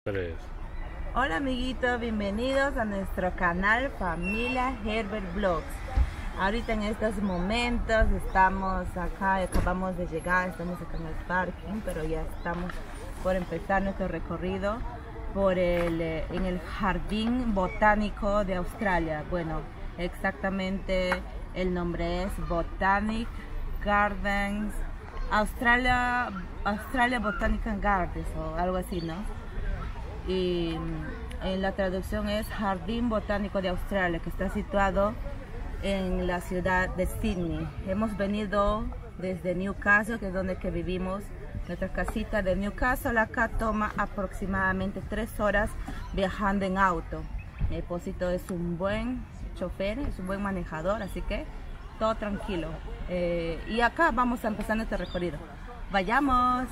Tres. Hola amiguitos, bienvenidos a nuestro canal Familia Herbert Vlogs. Ahorita en estos momentos estamos acá, acabamos de llegar, estamos acá en el parking, pero ya estamos por empezar nuestro recorrido en el Jardín Botánico de Australia. Bueno, exactamente el nombre es Botanic Gardens, Australia Botanical Gardens o algo así, ¿no? Y en la traducción es Jardín Botánico de Australia, que está situado en la ciudad de Sydney. Hemos venido desde Newcastle, que es donde que vivimos. Nuestra casita de Newcastle acá toma aproximadamente 3 horas viajando en auto. Mi esposito es un buen chofer, es un buen manejador, así que todo tranquilo. Y acá vamos a empezar nuestro recorrido. ¡Vayamos!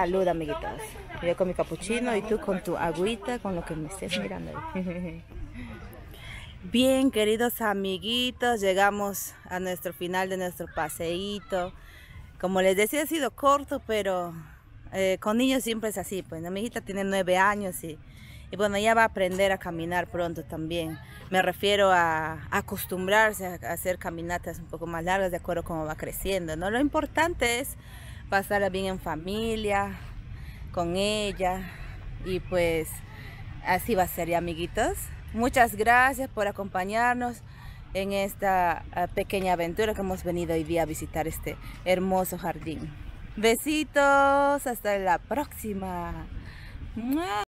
Salud, amiguitos. Yo con mi capuchino y tú con tu agüita, con lo que me estés mirando. Bien, queridos amiguitos, llegamos a nuestro final de nuestro paseíto. Como les decía, ha sido corto, pero con niños siempre es así. Pues mi hijita tiene 9 años y bueno, ya va a aprender a caminar pronto también. Me refiero a acostumbrarse a hacer caminatas un poco más largas de acuerdo a cómo va creciendo, ¿no? Lo importante es pasarla bien en familia, con ella, y pues así va a ser, ya, amiguitos. Muchas gracias por acompañarnos en esta pequeña aventura que hemos venido hoy día a visitar este hermoso jardín. Besitos, hasta la próxima.